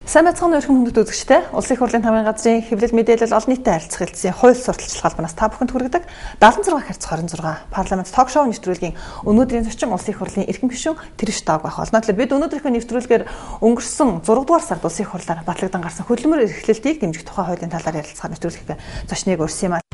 Сайн байцгаана өрхөн хүндэт үзэгчтэй. Улсын их хурлын хамгийн газрын хэвлэл мэдээлэл олон нийтэд харилцах хэлтсийн хууль сурталчилах албанаас та бүхэнд хүргэдэг 76/26 парламент ток шоу нэвтрүүлгийн өнөөдрийн зочин улсын их хурлын эрхэм гишүүн Тэрш Дааг байх болно. Тэгэхээр бид өнөөдрийнхөө нэвтрүүлгээр өнгөрсөн 6 дугаар сард улсын их хурлаар батлагдсан гарсан хөдөлмөр эрхлэлтийг дэмжих тухай хуулийн талаар ярилцахаар нэвтрүүлэх зочныг урьсан юм.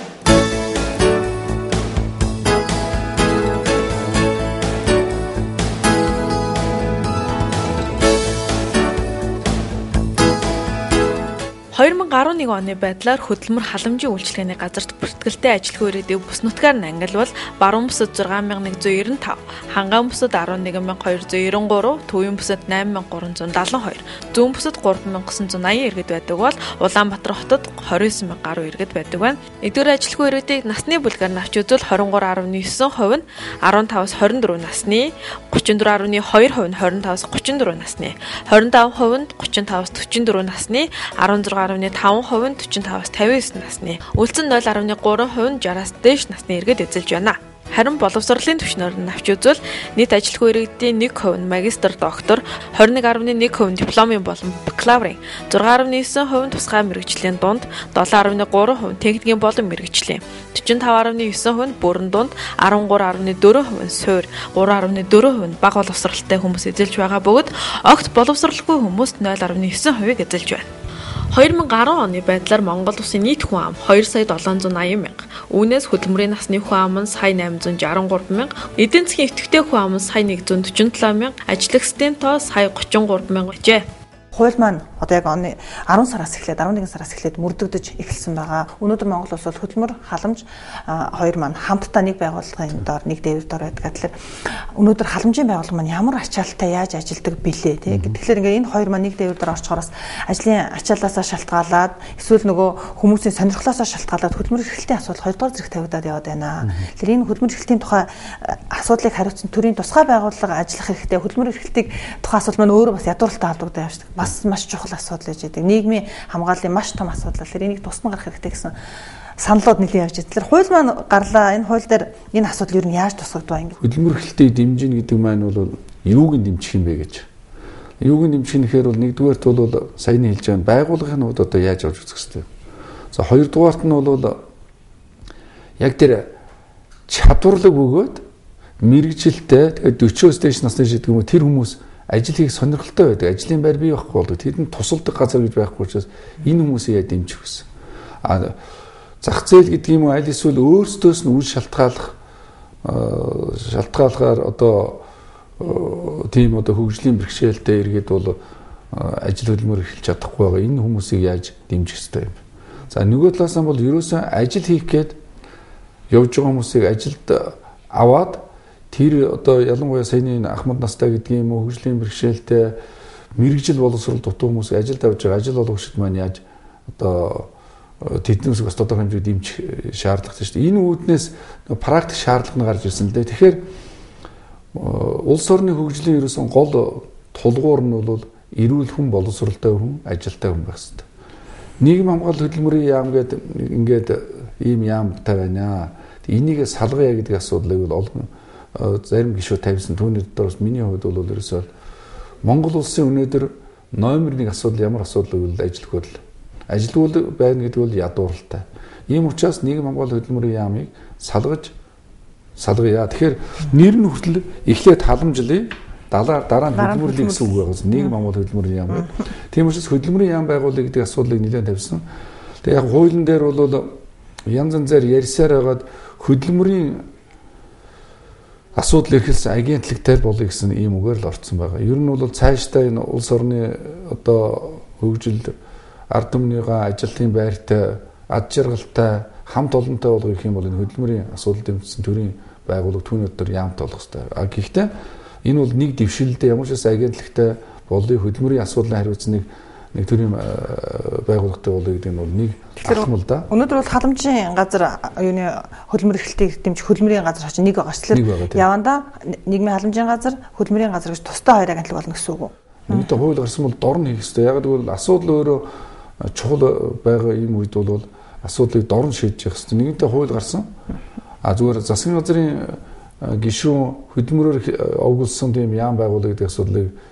(2011) оны байдлаар хөдөлмөр халамжийн үйлчилгээний газарт бүртгэлтэй ажилгүй ирээдүйн бүс нутгаар ангилвал баруун бүсэд 6195, хангаан бүсэд 11293, төвийн бүсэд 8372, зүүн бүсэд 3980 иргэд байдаг бол Улаанбаатар хотод 29000 гаруй иргэд байдаг байна. Эдгээр ажилгүй ирээдүйг насны бүлгээр навч үзвэл 23.9% нь 15-аас 24 насны, 34.2% нь 25-аас 34 насны, 25% нь 35-аас 44 насны, 16.5% нь 45-аас 59 насны, үлдсэн 0.3% нь 60-аас дээш насны иргэд эзэлж байна. Харин боловсролын түвшнээр нь авч үзвэл нийт ажилгүй иргэдийн 1% нь магистр, доктор, 21.1% нь дипломын болон бакалаврын, 6.9% нь тусгай мэргэжлийн дунд, 7.3% нь техникийн болон мэргэжлийн, 45.9% нь бүрэн дунд, 13.4% нь суур, 3.4% нь бага боловсролтой хүмүүс эзэлж байгаа бөгөөд огт боловсролгүй хүмүүс 0.9%-ийг эзэлж байна. 2010 оны байдлаар Монгол улсын нийт хүн ам 2,780,000. Үүнээс хөдөлмөрийн насны хүн ам нь 1,863,000, эдийн засгийн идэвхтэй хүн ам нь 1,147,000, ажиллагчдын тоо 1,33,000 гэжээ. Хууль маань одоо яг оны 10 сараас эхлээд 11 сараас эхлээд мөрдөгдөж эхэлсэн байгаа. Өнөөдөр Монгол улс бол хөдөлмөр халамж хоёр маань хамтдаа нэг байгууллагын доор нэг дээвэр доор байдаг. Тэгэхээр өнөөдөр халамжийн байгууллага маань ямар ачаалттай яаж ажилладаг бэлээ тий. Тэгэхээр ингээд энэ хоёр маань нэг дээвэр доор орчхороос ажлын ачаалаасаа шалтгаалаад эсвэл нөгөө хүмүүсийн сонирхлоосоо шалтгаалаад хөдөлмөр эрхлэлтийн асуудал хоёрдугаар зэрэг тавигдаад яваад байна. Тэгэхээр энэ хөдөлмөр эрхлэлтийн тухай асуудлыг хариуцсан төрийн тусгай байгууллага ажиллах хэрэгтэй. Хөдөлмөр эрхлэлтийг тухай асуудал маань өөрөө бас ядууралтай холбогдоод явж байгаа. Бас маш чухал асуудал гэж байдаг. Нийгмийн хамгааллын маш том асуудал. Тэгэхээр энийг тусна гарах хэрэгтэй гэсэн саналууд нэлээд явж байна. Тэгэхээр хууль маань гарлаа. Энэ хууль дээр энэ асуудал юу нь яаж тусгагдваа ингэ. Хөдөлмөр эрхлэлтийг дэмжинэ гэдэг маань бол юуг нь дэмжих юм бэ гэж. Юуг нь дэмжих нэхээр бол нэгдүгээрт бол саяны хэлж байгаа байгууллагын хувьд одоо яаж авч үзэх хэрэгтэй. За хоёрдугаарт нь бол яг тэр чадварлаг бөгөөд мэрэгжилтэй тэгээд 40-оос дээш насны гэдэг юм уу тэр хүмүүс ажил хийх сонирхолтой байдаг. Ажлын байр бий байхгүй болдог. Тэдэнд тусалдаг газар гэж байхгүй учраас энэ хүмүүсийг яа дэмжих вэ? Зах зээл гэдэг юм уу аль эсвэл өөрсдөөс нь үл шалтгаалахаар одоо тийм одоо хөгжлийн бэрхшээлтэй иргэд бол ажил хөдөлмөр эрхэлж чадахгүй байгаа. Энэ хүмүүсийг яаж дэмжих ёстой юм? За нөгөө талаас нь бол ерөөсөө ажил хийх гээд явж байгаа хүмүүсийг ажилд аваад тэр одоо ялангуяа саяны Ахмад настай гэдэг юм уу хөгжлийн бэрхшээлтэй мэрэгжил боловсрол дутуу хүмүүс ажилд авж байгаа ажил олгогчид маань яаж одоо тэднээс бас тодорхой хэмжээнд дэмжих шаардлагатай шүү дээ. Энэ үүднээс практик шаардлага нь гарч ирсэн л дээ. Тэгэхээр улс орны хөгжлийн ерөөсөн гол тулгуур нь бол эрүүл хүн боловсролтой хүн ажилтай хүн байх хэрэгтэй. Нийгэм хамгаалалт хөдөлмөрийн яам гэдэг ингээд ийм яамтай байна. Энийг салгая гэдэг асуудлыг бол олон зарим гишүүд тавьсан түүний доороос миний хувьд бол ерөөсөө Монгол улсын өнөөдөр номер 1 асуудал ямар асуудал вэ? Ажилгүй байна гэдэг бол ядууралтай. Ийм учраас нийгэм хамгаалалт хөдөлмөрийн яамыг салгая. Тэгэхээр нэр нь хүртэл эхлээд халамжлая. Дараа нь хөдөлмөрлөе гэсэн үг байгаас нийгэм хамгаалалт хөдөлмөрийн яам гэдэг. Тийм учраас хөдөлмөрийн яам байгуулъя гэдэг асуудлыг нэлээд тавьсан. Тэгээ яг хуулийн дээр бол янз янзаар ярьсаар байгаад хөдөлмөрийн асуудал эрхэлсэн агентлагтай болъё гэсэн ийм үгээр л орцсон байгаа. Ер нь бол цаашдаа энэ улс орны одоо хөгжилд ард түмнийгаа ажилтны байртай, ад жаргалтай, хамт олонтой болгох юм бол энэ хөдөлмөрийн асуудал дэмжсэн төрийн байгууллага түүний өдөр яамт болох хэрэгтэй. Гэхдээ энэ бол нэг дэвшилтэй ямар ч агентлагтай болъё хөдөлмөрийн асуудлын хариуцныг нэг төрийн байгууллагатай болъё гэдэг нь бол нэг алхам л да. Өнөөдөр бол халамжийн газар юуны хөдөлмөр эрхлэлтийг дэмжих хөдөлмөрийн газар хачин нэг байгаа шүү дээ. Яванда нийгмийн халамжийн газар, хөдөлмөрийн газар гэж тусдаа хоёр агентлаг болно гэсэн үг үү? Нэгдээ хууль гарсан бол дор нь хийх хэрэгтэй. Яг гэвэл асуудал өөрөө чухал байгаа ийм үед бол асуудлыг дор нь шийдэж явах хэрэгтэй. Нэгдээ хууль гарсан. Зүгээр засгийн газрын гишүүн хөдөлмөрөөр овгуулсан тийм яам байгуулъя гэдэг асуудлыг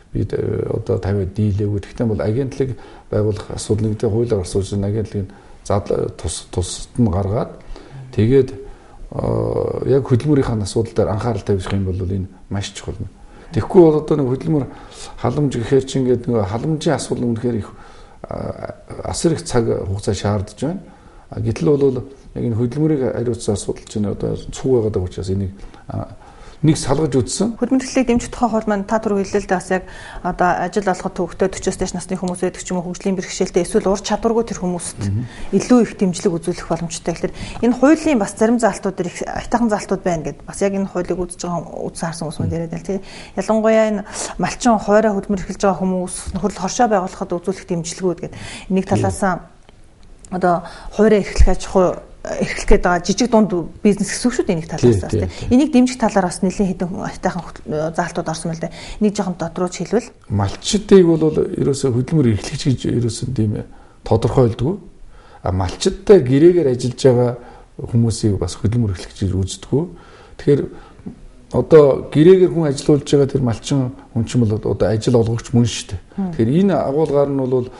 бид одоо 50 дийлээгүй. Гэхдээ бол агентлаг байгуулах асуудал нэгтэй хуулиар асууж агентлагийн тусад нь гаргаад тэгээд яг хөдөлмөрийн асуудал дээр анхаарал тавьчих юм бол энэ маш чухал. Тэгэхгүй бол одоо нэг хөдөлмөр халамж гэхээр чинь ингээд нэг халамжийн асуудал үнэхээр их асар их цаг хугацаа шаардж байна. Гэтэл бол яг энэ хөдөлмөрийг хариуцсан асуудал чинь одоо цуг байгаад байгаа учраас энийг нэг салгаж үзсэн. Хөдөлмөрлөлийг дэмжих тухай хууль маань та түрүү хэллээ л дээ бас яг одоо ажил олоход төвөгтэй 40-с дээш насны хүмүүс байдаг ч юм уу хөгжлийн бэрхшээлтэй эсвэл ур чадваргүй тэр хүмүүст илүү их дэмжлэг үзүүлэх боломжтой. Тэгэхээр энэ хуулийн бас зарим заалтууд дэр их айтайхан заалтууд байна гэд бас яг энэ хуулийг үзэж байгаа үзсэн харсан хүмүүс мөн яриад байна. Ялангуяа энэ малчин хуваараа хөдөлмөр эрхэлж байгаа хүмүүс нөхөрлөл хоршоо байгуулахад үзүүлэх дэмжлэгүүд гэд энийг талаасаа одоо хуваараа эрхлэх аж ахуй эрхлэх гээд байгаа жижиг дунд бизнес гэсэн үг шүү дээ энийг талаас тийм. Энийг дэмжих талаар бас нэлээд хэдэн айтайхан заалтууд орсон мэл дээ. Нэг жоохон дотрууч хэлвэл малчдыг бол ерөөсөө хөдөлмөр эрхлэгч гэж ерөөсөө тийм тодорхойлдгоо. Малчдтай гэрээгээр ажиллаж байгаа хүмүүсийг бас хөдөлмөр эрхлэгч гэж үздэггүй. Тэгэхээр одоо гэрээгээр хүн ажиллаулж байгаа тэр малчин хүн ч юм бол одоо ажил олгогч мөн шүү дээ. Тэгэхээр энэ агуулгаар нь бол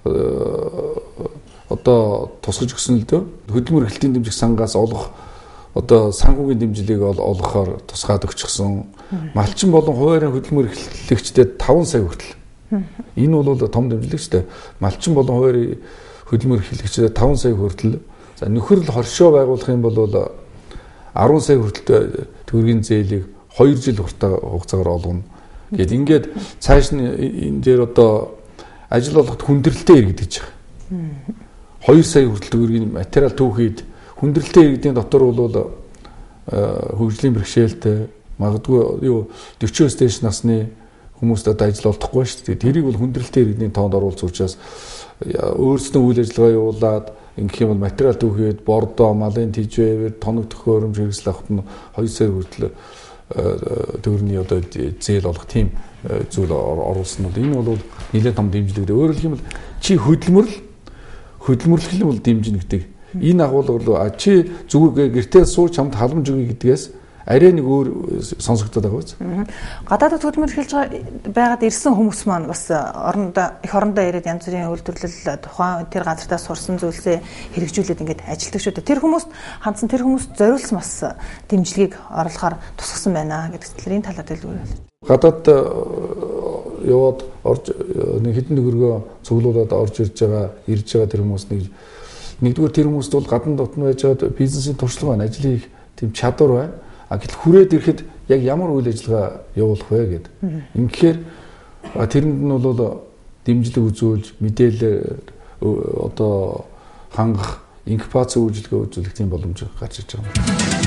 одоо тусгаж өгсөн л дөө хөдөлмөр эрхлэлтийн дэмжих сангаас олох одоо санхүүгийн дэмжлэгийг олгохоор тусгаад өгчихсөн. Малчин болон хуваарийн хөдөлмөр эрхлэгчдэд 5 сая хүртэл. Энэ бол том дэмжлэг шүү дээ. Малчин болон хуваарийн хөдөлмөр эрхлэгчдэд 5 сая хүртэл. За нөхөрлөл хоршоо байгуулах юм бол 10 сая хүртэл төгрөгийн зээлийг 2 жил хугацаагаар олгоно. Гэт ингээд цааш нь энэ дээр одоо ажил олоход хүндрэлтэй иргэдэж байгаа. 2 сая хүртэл төгрөгийн материал түүхийд хүндрэлтэй иргэдийн дотор бол хөгжлийн бэрхшээлтэй магадгүй 40-с дээш насны хүмүүст одоо ажил олдохгүй шүү дээ. Тэрийг бол хүндрэлтэй иргэдийн тоонд оруулах учраас өөрсдөө үйл ажиллагаа явуулаад ингэх юм бол материал түүхийд бордоо, малын тижээвэр, тоног төхөөрөмж хэрэгсэл авахт нь 2 сая хүртэл төгрөгийн одоо зээл олох тийм зүйл оруулсан нь энэ бол нэлээд том дэмжлэг. Өөрөөр хэлбэл чи хөдөлмөрлөх бол дэмжинэ гэдэг. Энэ агуулга бол чи зүгээр гэртээ сууч хамт халамж өгье гэдгээс арай нэг өөр сонсогдоод байгаа биз. Гадаадд хөдөлмөр эрхэлж байгаад ирсэн хүмүүс маань бас их орондоо ирээд янз бүрийн үйлдвэрлэл тухайн тэр газартаа сурсан зүйлсээ хэрэгжүүлээд ингээд ажилтдаг шүү дээ. Тэр хүмүүст хандсан тэр хүмүүст зориулсан бас дэмжлэгийг оруулахаар тусгасан байна гэдэг энэ талаар дэлгэрүүлээ. Гадаад яваад орж нэг хэдэн төгрөгөө цуглуулад орж ирж байгаа тэр хүмүүс нэгдүгээр тэр хүмүүст бол гадна дотн байж байгаа бизнесийн туршлага байна, ажил хийх тийм чадвар байна. Гэтэл хүрээд ирэхэд яг ямар үйл ажиллагаа явуулах вэ гэд. Ингэхээр тэрэнд нь бол дэмжлэг үзүүлж мэдээлэл одоо хангах инкубац үйлчилгээ үзүүлэх тийм боломж гарч иж байгаа.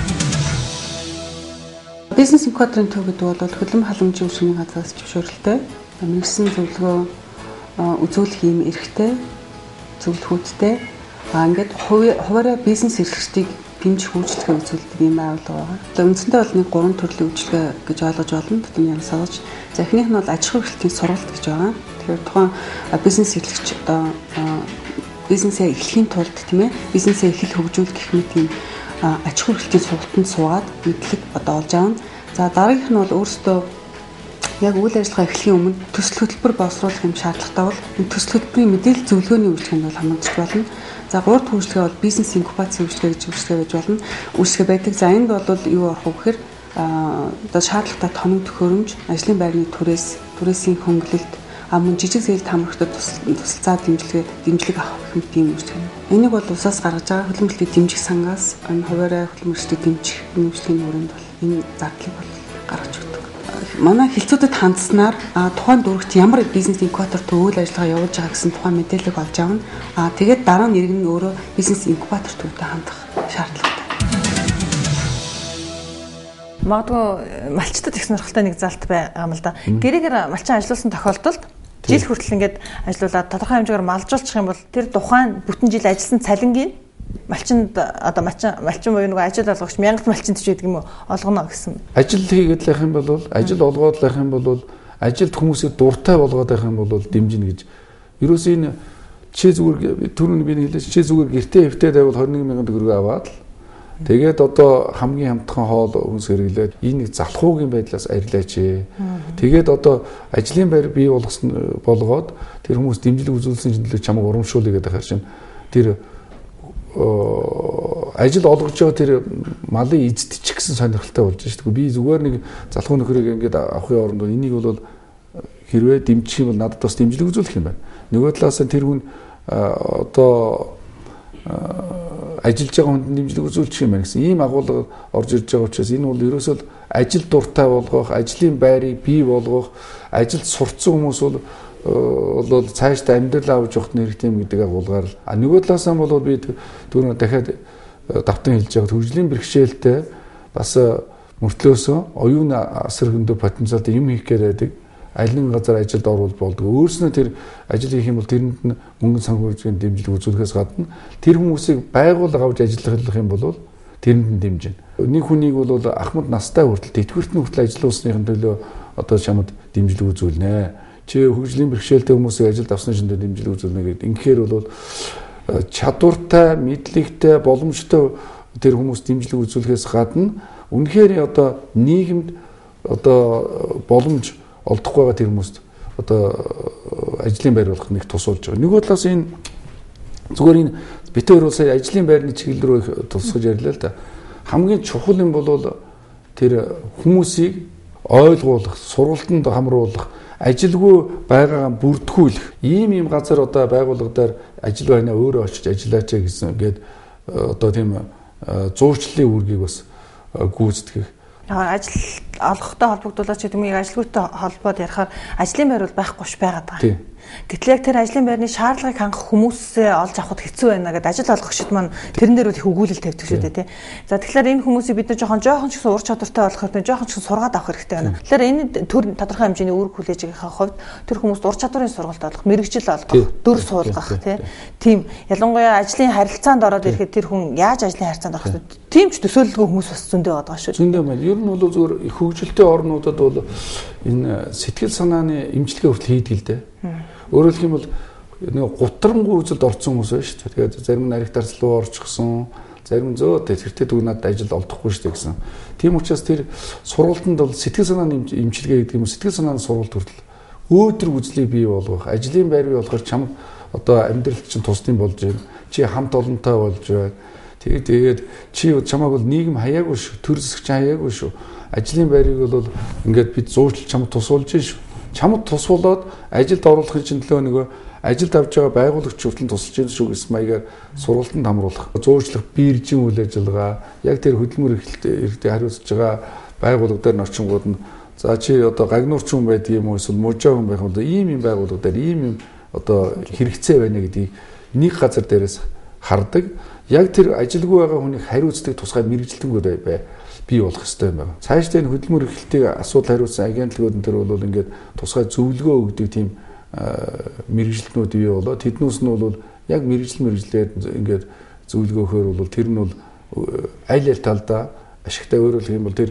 Бизнес инкубаторын төв гэдэг бол хөдөлмөр халамжийн үйлчилгээний газраас зөвшөөрөлтэй мэргэжсэн зөвлөгөө үзүүлэх юм эрхтэй зөвлөхүүдтэй ингээд хуваараа бизнес эрхлэгчдийг дэмжих үйлчлэгээ үзүүлдэг юм байгууллага байгаа. За үндсэндээ бол нэг 3 төрлийн үйлчлэгээ гэж ойлгож болно. Тэдний яг сагж. За эхнийх нь бол аж ахуй эрхлэлтийн сургалт гэж байгаа. Тэгэхээр тухайн бизнес эрхлэгч одоо бизнесээ эхлэхийн тулд тийм ээ бизнесээ их хөгжүүлэх гэх мэт тийм аж ахуй эрхлэлтийн сургалтанд суугаад мэдлэг одоо олж аавна. За дараагийнх нь бол өөрөөсөө яг үйл ажиллагаа эхлэхийн өмнө төсөл хөтөлбөр боловсруулах юм шаардлагатай бол энэ төсөл хөтөлбөрийн мэдээлэл зөвлөгөөний үйлчлэгэнд бол хамрагдаж болно. За 3 дахь үйлчлэгээ бол бизнес инкубацийн үйлчлэгээ гэж үйлчлэгээ байж болно. Үйлчлэгээ байдаг. За энд бол юу орох вэ гэхээр одоо шаардлагатай тоног төхөөрөмж, ажлын байрны түрээсийн хөнгөлөлт, мөн жижиг зээлд хамрагдах тусалцаа дэмжлэг авах гэх мэт юм үйлчлэг. Энийг бол улсаас гаргаж байгаа хөдөлмөрлөлтийг дэмжих сангаас хуваарай хөдөлмөрлөлтийг дэмжих үйлчлэгийн өрөөнд бол энэ зардлыг бол гаргаж өгдөг. Манай хэлцүүдэд хандсанаар тухайн дүүрэгт ямар бизнес инкубаторт үйл ажиллагаа явуулж байгаа гэсэн тухайн мэдээлэл олж аавна. Тэгээд дараа нь иргэн өөрөө бизнес инкубаторт үүтэй хандах шаардлагатай. Магадгүй малчтад их сонирхолтой нэг залт байгаа юм л да. Гэрээгээр малчин ажилласан тохиолдолд жил хүртэл ингээд ажиллаулаад тодорхой хэмжээгээр малжуулчих юм бол тэр тухайн бүтэн жил ажилласан цалингийн малчинд одоо малчин буюу нэг ажил олгогч 1000 малчинд ч гэдэг юм уу олгоно гэсэн. Ажил хийгээд лах юм бол ажил олгоод лах юм бол ажилд хүмүүсийг дуртай болгоод байх юм бол дэмжинэ гэж. Ерөөс энэ чи зүгээр түрүүн би хэлсэн чи зүгээр гэртээ хэвтээд байвал 21000 төгрөг аваад Тэгээд одоо хамгийн хямдхан хоол хүнс хэрэглээд энэ нэг залхуугийн байдлаас арилаач. Тэгээд одоо ажлын байр бий болгоод тэр хүмүүс дэмжлэг үзүүлсэн чинь чамайг урамшуулъя гэдэг харж байна. Тэр ажил олгож байгаа тэр малын эзэдчих гэсэн сонирхолтой болж шүү дээ. Би зүгээр нэг залхуу нөхрийг ингээд авахын оронд энийг бол хэрвээ дэмжих юм бол надад бас дэмжлэг үзүүлэх юм байна. Нөгөө талаас нь тэр хүн одоо ажиллаж байгаа хүнд дэмжлэг үзүүлчих юм байна гэсэн ийм агуулга орж ирж байгаа учраас энэ бол ерөөсөө ажил дуртай болгох, ажлын байрыг бий болгох, ажилд сурцсан хүмүүс бол цаашдаа амьдрал авч явах хэрэгтэй юм гэдэг агуулгаар л. Нөгөө талаас нь бол би түрүү дахиад давтан хэлж байгаа хөгжлийн бэрхшээлтэй бас мөртлөөсөө оюун асар хөндөй потенциалтай юм хийх гээд аль нэг газар ажилд оруулж болдог. Өөрснөө тэр ажил хийх юм бол тэрэнд нь мөнгө санхүүжилтийн дэмжлэг үзүүлэхээс гадна тэр хүмүүсийг байгууллага авч ажиллах юм бол тэрэнд нь дэмжинэ. Нэг хүнийг бол ахмад настай хүртэл тэтгэвртний хүртэл ажиллуулсныхын төлөө одоо чамд дэмжлэг үзүүлнэ. Чи хөгжлийн бэрхшээлтэй хүмүүсийг ажилд авсны шиндээ дэмжлэг үзүүлнэ гэдэг. Инхээр бол чадвартай, мэдлэгтэй, боломжтой тэр хүмүүс дэмжлэг үзүүлэхээс гадна үнэхээр одоо нийгэмд одоо боломж олдохгүй байгаа тэр хүмүүст одоо ажлын байр болох нэг тусуулж байгаа. Нөгөө талаас энэ зүгээр энэ бит хоёр сая ажлын байрны чиглэл рүү их тусгаж ярьлаа л да. Хамгийн чухал юм бол тэр хүмүүсийг ойлгуулах, сургалтанд хамруулах, ажилгүй байгаагаа бүрдгүүлэх. Ийм газар одоо байгууллагадаар ажил байнаа өөрөө очиж ажиллаач гэсэн гээд одоо тийм зуурчлалын үүргийг бас гүйцэтгэх. Ажил олгохтой холбогдуулаад ч гэдэг юм ажилгүйтэй холбоод ярихаар ажлын байр бол байхгүй ш байгаад байгаа. Гэтэл яг тэр ажлын байрны шаардлагыг хангах хүмүүсээ олж авахд хэцүү байна гэдэг ажил олгогчид маань тэрэн дээр бол их өгүүлэл тавьдаг шүү дээ тий. За тэгэхээр энэ хүмүүсийг бид нар жоохон ч гэсэн ур чадвартай болох хэрэгтэй, жоохон ч гэсэн сургаад авах хэрэгтэй байна. Тэгэхээр энэ төр тодорхой хэмжээний үүрэг хүлээжийнхаа хувьд тэр хүмүүст ур чадварын сургалт олгох, мэрэгжил олгох, дөр суулгах тий. Тийм ялангуяа ажлын харилцаанд ороод ирэхэд тэр хүн яаж ажлын харилцаанд орох вэ? Тийм ч төсөөлөлгүй хүмүүс бас зөндөө байгаа шүү. Зөндөө байна. Ер нь бол зөвхөн их хөгжилтэй орнуудад бол энэ сэтгэл санааны эмчилгээ хүртэл хийдэг л дээ. Өөрөөр хэлэх юм бол нэг гутрангуй үзэлд орсон хүмүүс байна шүү дээ. Тэгээд зарим нь аригтарц руу орчихсон, зарим зөө тэртээ дүү надад ажил олдохгүй шүү дээ гэсэн. Тийм учраас тэр сургалтанд бол сэтгэл санааны эмчилгээ гэдэг юм уу, сэтгэл санааны сургалт хүртэл өөдрөг үзлийг бий болгох, ажлын байр бий болохоор чам одоо амьдралд чинь тусдын болж байна. Чи хамт олонтой болж байна. Тэгээд чи чамайг бол нийгэм хаяагүй шүү, төр засагч хаяагүй шүү. Ажлын байрыг бол ингээд бид зуурчилж чамд тусуулж шүү. Чамд тусуулаад ажилд оруулахын чинь төлөө нөгөө ажилд авж байгаа байгуулагч хүртэл тусалж ийм шүү гэсэн маягаар сургалтанд хамруулах. Зуурчлах биержин үйл ажиллагаа, яг тэр хөдөлмөр эрхтэй хариуцж байгаа байгууллага дээр орчингууд нь за чи одоо гагнуурч хүн байдаг юм уу эсвэл мужаа хүн байх бол ийм байгууллага дээр ийм одоо хэрэгцээ байна гэдгийг нэг газар дээрээс хардаг. Яг тэр ажилгүй байгаа хүнийг хариуцдаг тусгай мэрэгжилтэнгүүд бий болох хэрэгтэй юм байна. Цаашдаа энэ хөдөлмөр эрхлэлтийг асуудал хариуцсан агентлагууд төр бол ингээд тусгай зөвлөгөө өгдөг тийм мэрэгжилтнүүд бий болоод тэднээс нь бол яг мэрэгжлээд ингээд зөвлөгөөхөөр бол тэр нь бол аль талдаа ашигтай өөрөөр хэлэх юм бол тэр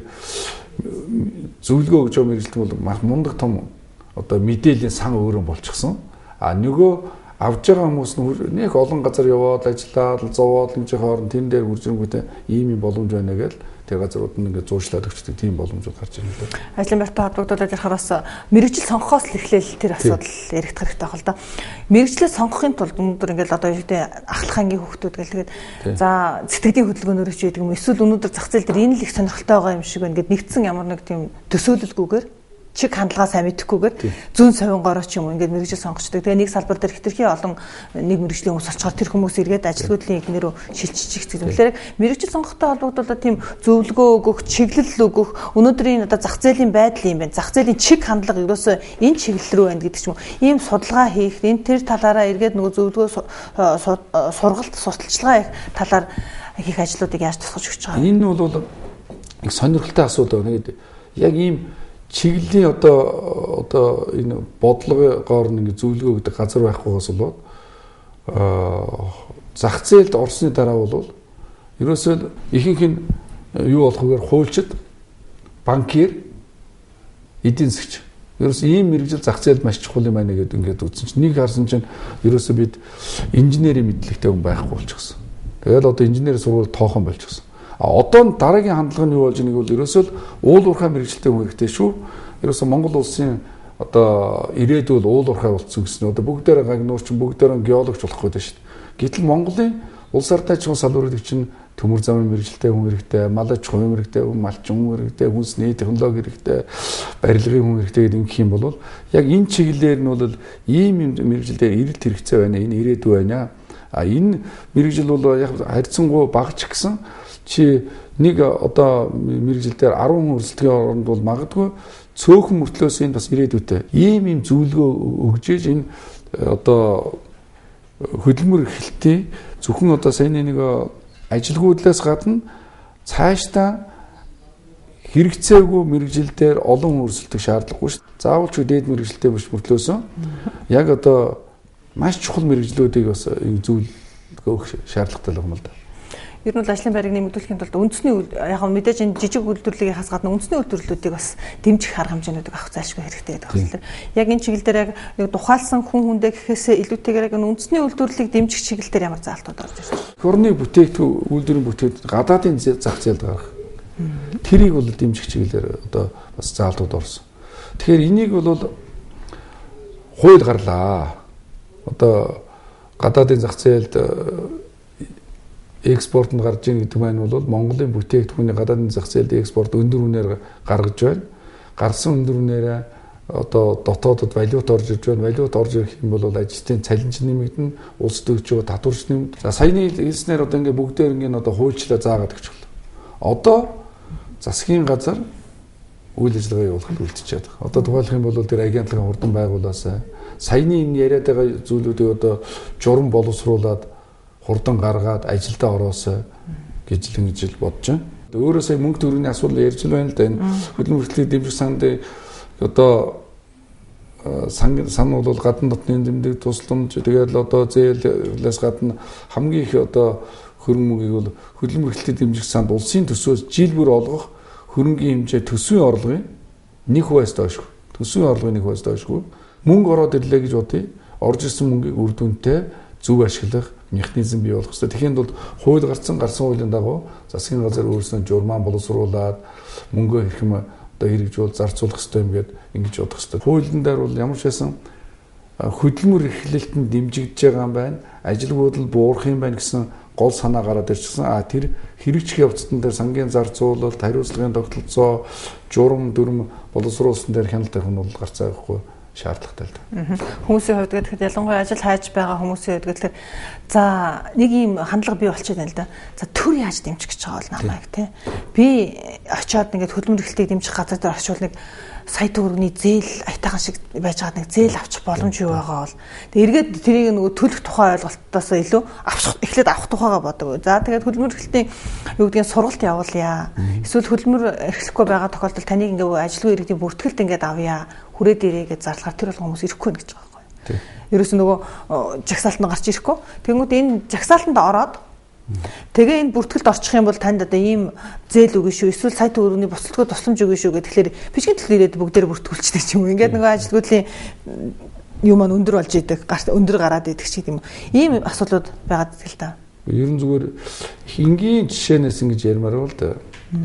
зөвлөгөө өгж байгаа мэрэгжилтэн бол маш мундаг том одоо мэдээллийн сан өөрөө болчихсон. А нөгөө авж байгаа хүмүүс нь нэг олон газар яваад ажиллаад зовоод нэг жоохоор тэн дээр үржингүүтэй ийм боломж байна гэж тэр газрууд нь ингээд зуршлаад өгчдөг тийм боломжууд гарч ирнэ лээ. Ажлын байртай холбогдуулаад ярихаар бас мэрэгжил сонгохоос л эхлээл тэр асуудал яригдах хэрэгтэй байна л да. Мэрэгжлээ сонгохын тулд өнөөдөр ингээд одоо юутэй ахлах ангийн хүүхдүүд гэлгээд за сэтгэлийн хөдөлгөөнөөр ч гэдэг юм эсвэл өнөөдөр зах зээл дээр энэ л их сонирхолтой байгаа юм шиг байна гэд нэгдсэн ямар нэг тийм төсөөлөлгүйгээр чиг хандлагаа сайн мэдэхгүйгээр зүүн совингороо ч юм уу ингээд мэрэгжил сонгочдөг. Тэгээ нэг салбар дээр хэтэрхий олон нэг мэрэгжлийн хүмүүс олцохоор тэр хүмүүс эргээд ажилгүйдлийн инженерөө шилжиж их зүйлээр мэрэгжил сонгохтой холбогдуулаад тийм зөвлөгөө өгөх, чиглэл өгөх өнөөдрийн одоо зах зээлийн байдал юм байна. Зах зээлийн чиг хандлага ерөөсөө энэ чиглэл рүү байна гэдэг ч юм уу. Ийм судалгаа хийх, энэ тэр талаараа эргээд нөгөө зөвлөгөө сургалт, сурталчилгаа их талаар хийх ажлуудыг яаж тусгаж өгч байгаа юм. Энэ бол их сонирхолтой асуудал байна гэдэг. Яг ийм чиглэлийн одоо энэ бодлогоор нэг зөвлөгөө өгдөг газар байхгүйгээс болоод зах зээлд орсны дараа бол ерөөсөө ихэнх нь юу болох вэгээр хуульчид, банкир, эдийн засгч ерөөсөө ийм мэрэгжил зах зээлд маш чухал юм байна гэдэг ингээд үзсэн чинь нэг харсан чинь ерөөсөө бид инженерийн мэдлэгтэй хүн байхгүй болчихсон. Тэгэл одоо инженерийн сургууль тоохон болчихсон. Одоо дараагийн хандлага нь юу болж байгааг бол ерөөсөө уул уурхай мэрэгчлээ хүн хэрэгтэй шүү. Ерөөсөө Монгол улсын одоо ирээдүйд уул уурхай болцсон гэсэн. Одоо бүгдээрээ гагнуурч, бүгдээрээ геологч болох гэдэг шүү дээ. Гэтэл Монголын улс ардын аж ахуйн салбарыг чинь төмөр замын мэрэгчлээ хүн хэрэгтэй, мал аж ахуйн мэрэгтэй хүн, малчин хүн хэрэгтэй, хүнсний технологи хэрэгтэй, барилгын хүн хэрэгтэй гэдэг ингэх юм бол яг энэ чиглэлээр нь бол ийм мэрэгчлэлээр эрэлт хэрэгцээ байна. Энэ ирээдүй байна. Энэ мэрэгжил бол яг харьцангуй багч гэсэн чи нэг одоо мэрэгжилдээр 10 хүн өрсөлдөхийн оронд бол магадгүй цөөхөн мөртлөөс энэ бас ирээдүйтэй ийм зөвлөгөө өгж ийж энэ одоо хөдөлмөр эрхлэлтийн зөвхөн одоо саяны нэг ажилгүйдлээс гадна цаашдаа хэрэгцээгүй мэрэгжилдээр олон өрсөлдөх шаардлагагүй шүү дээ. Заавал ч дээд мэрэгжилтэй биш мөртлөөсөн яг одоо маш чухал мэрэгжлүүдийг бас зөвлөгөө өгөх шаардлагатай юм л да. Ер нь бол ажлын байрыг нэмэгдүүлэхийн тулд үндэсний яг мэдээж энэ жижиг үйлдвэрлэлийг хас гадна үндэсний үйлдвэрлэлүүдийг бас дэмжих арга хэмжээнүүдийг авах зайлшгүй хэрэгтэй гэдэг байна. Яг энэ чиглэлээр яг тухайлсан хүн хүндээ гэхээсээ илүүтэйгээр яг үндэсний үйлдвэрлэлийг дэмжих чиглэлээр ямар заалтууд орж ирсэн. Орны бүтээгдэхүүн үйлдвэрийн бүтээгдэхүүн гадаадын зах зээлд гарах. Тэрийг бол дэмжих чиглэлээр одоо бас заалтууд орсон. Тэгэхээр энийг бол хууль гарлаа. Одоо гадаадын зах зээлд экспорт нь гарч ийн гэдэг маань бол Монголын бүтээгдэхүүний гадаадын зах зээлд экспорт өндөр үнээр гаргаж байна. Гарсан өндөр үнээрээ одоо дотоодод валют орж ирж байна. Валют орж ирэх юм бол ажилтны цалинч нэмэгдэнэ, улс төрчөө татварч нэмэгдэнэ. За саяны хэлснээр одоо ингээ бүгдээр ингээ одоо хуульчлаа заагаад өгч байна. Одоо засгийн газар үйл ажиллагаа явуулахад үлдчихэж байгаа. Одоо тухайлах юм бол тэр агентлагын хурдан байгуулаасаа саяны энэ яриад байгаа зүйлүүдийг одоо журам боловсруулад хурдан гаргаад ажилдаа ороосоо гэж л бодож байна. Өөрөө сая мөнгө төгрөгийн асуудал ярьж байна л да. Энэ хөдөлмөр эрхлэлийг дэмжих санд одоо сан бол гадна дотны нэмдэг тусламж тэгээд л одоо зээлээс гадна хамгийн их одоо хөрөнгө мөнгийг бол хөдөлмөр эрхлэлийг дэмжих санд улсын төсвөөс жил бүр олгох хөрөнгөний хэмжээ төсвийн орлогын 1% доош. Төсвийн орлогын 1% доошгүй. Мөнгө ороод ирлээ гэж бодъё. Орж ирсэн мөнгийг үр дүнтэй зөв ашиглах механизм бий болох хэрэгтэй. Тэгэхэд бол хууль гарсан хуулийн дагуу засгийн газар өөрснөө журман боловсруулад мөнгөө хэрхэм одоо хэрэгжүүл зарцуулах хэрэгтэй юм гээд ингэж бодох хэрэгтэй. Хуулийн дээр бол ямар ч байсан хөдөлмөр эрхлэлтэнд дэмжигдэж байгаа юм байна. Ажилгүйд нь буурах юм байна гэсэн гол санаа гараад ирчихсэн. Тэр хэрэгжих явцдан дээр сангийн зарцуулалт, хариуцлагын тогтолцоо, журам, дүрм боловсруулсан дээр хяналт тавих нь бол гарцаа байхгүй шаардлагатай л да. Хүмүүсийн хувьд гэхэд ялангуяа ажил хайж байгаа хүмүүсийн хувьд гэхээр за нэг юм хандлага бий болчиход байна л да. За төр яаж дэмжих гэж байгаа бол намайг тий. Би очиод ингээд хөдөлмөр эрхлэлтийг дэмжих газар дээр очивол нэг сая төгрөгийн зээл аятайхан шиг байж байгаа нэг зээл авчих боломж юу байгаа бол тэгээ эргээд тэрийг нөгөө төлөх тухай ойлголтоос илүү эхлээд авах тухайгаа бодог. За тэгээд хөдөлмөр эрхлэлтийн юу гэдгийг сургалт явуулъя. Эсвэл хөдөлмөр эрхлэхгүй байгаа тохиолдолд таныг ингээ ажилгүй иргэдийн бүртгэлд ингээд авъя. Хүрээд ирээ гэж зарлахаар тэр бол хүмүүс ирэхгүй гэж байгаа байхгүй. Ерөөс нөгөө жагсаалтанд гарч ирэхгүй. Тэгмүүд энэ жагсаалтанд ороод тэгээ энэ бүртгэлд орчих юм бол танд одоо ийм зээл өгнө шүү. Эсвэл сая төгрөгийн босолтгоо тусламж өгнө шүү гэх тэгэхээр бичгийн төлөв ирээд бүгдээр бүртгүүлчихдэг ч юм уу. Ингээд нөгөө ажилгүйдлийн юм маань өндөр болж идэг, өндөр гараад идэг ч гэдэм юм. Ийм асуудлууд байгаад идэг л да. Ер нь зүгээр хингийн жишээнээс ингэж ярмаар бол да.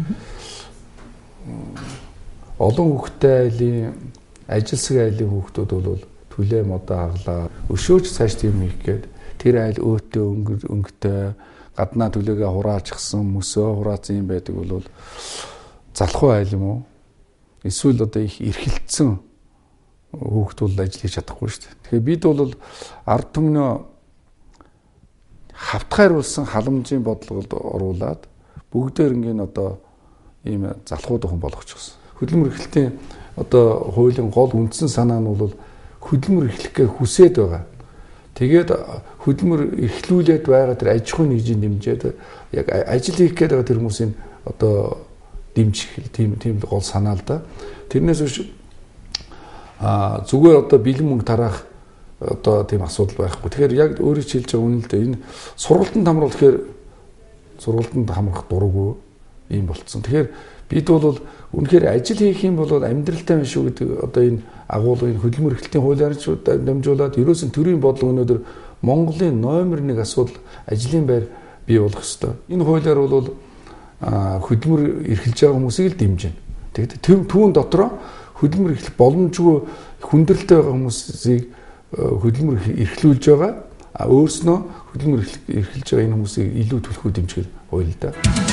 Олон хүүхдтэй айлын ажилсаг айлын хүүхдүүд бол түлээ модоо хаглаа. Өшөөж цааш тийм хийх гээд тэр айл өөтөө өнгөтэй гаднаа түлээгээ хураачихсан мөсөө хураацсан юм байдаг бол залхуу айл юм уу? Эсвэл одоо их эрхэлтсэн хүүхд бол ажил хийж чадахгүй шүү дээ. Тэгэхээр бид бол ард түмнөө хавтгайруулсан халамжийн бодлогод оруулаад бүгдээр ингээд одоо ийм залхуу духан болгочихсон. Хөдөлмөр эрхлэлтийн одоо хуулийн гол үндсэн санаа нь бол хөдөлмөр эрхлэхээ хүсээд байгаа. Тэгээд хөдөлмөр эрхлүүлээд байгаа тэр аж ахуйн нэгжийн дэмжээд яг ажил хийх гээд байгаа тэр хүмүүсийн одоо дэмжих тийм гол санаа л да. Тэрнээс биш зүгээр одоо бэлэн мөнгө тараах одоо тийм асуудал байхгүй. Тэгэхээр яг өөрөө хэлж байгаа үнэ л дээ. Энэ сургалтанд хамруулах гэхээр сургалтанд хамрах дурггүй юм болцсон. Тэгэхээр бид бол үнэхээр ажил хийх юм бол амьдралтай байна шүү гэдэг одоо энэ агуулгын хөдөлмөр эрхлэлтийн хуулиар дамжуулаад ерөөсөн төрийн бодлого өнөөдөр Монголын номер 1 асуудал ажлын байр бий болох ёстой. Энэ хуулиар бол хөдөлмөр эрхэлж байгаа хүмүүсийг л дэмжинэ. Тэгээд түүн дотроо хөдөлмөр эрхлэх боломжгүй хүндрэлтэй байгаа хүмүүсийг хөдөлмөр эрхлүүлж байгаа. Өөрснөө хөдөлмөр эрхэлж байгаа энэ хүмүүсийг илүү түлхүү дэмжих хууль л да.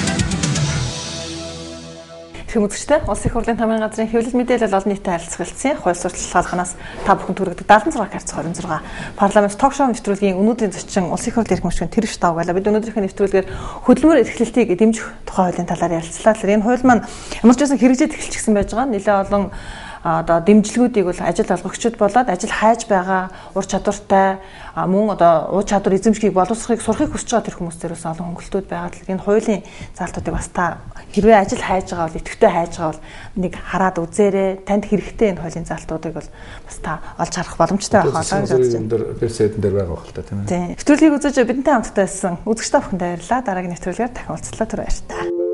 Хүмүүсттэй Улсын их хурлын тамирын газрын хэвлэл мэдээлэл олон нийтэд харилцагчдын хууль сурталчилгаанаас та бүхэн түргдэг 76 гарц 26 парламент ток шоу нэвтрүүлгийн өнөөдрийн зочин Улсын их хурлын эрх мөчгөн тэр ш тав байла. Бид өнөөдрийнхөө нэвтрүүлгээр хөдөлмөр эрхлэлтийг дэмжих тухай хуулийн талаар ярилцлаа. Тэгэхээр энэ хууль маань ямар ч байсан хэрэгжээд эхэлчихсэн байж байгаа. Нэлээд олон одоо дэмжлэгүүдийг бол ажил олгогчид болоод ажил хайж байгаа ур чадвартай мөн одоо ур чадвар эзэмшгийг боловсрохыг сурахыг хүсэж байгаа тэр хүмүүс дээрээс олон хөнгөлтүүд байгаа. Тэгэхээр энэ хуулийн заалтуудыг бас та хэрвээ ажил хайж байгаа бол идэвхтэй хайж байгаа бол нэг хараад үзээрэй. Танд хэрэгтэй энэ хуулийн заалтуудыг бол бас та олж харах боломжтой байх болоо гэж бодож байна. Вебсайтн дээр байгаа байх л та тийм ээ. Тийм. Нэвтрүүлгийг үзэж бидэнтэй хамтдаа байсан үзэгч та бүхэнд баярлалаа. Дараагийн нэвтрүүлгээр дахин уулзлаа. Түр баярлалаа.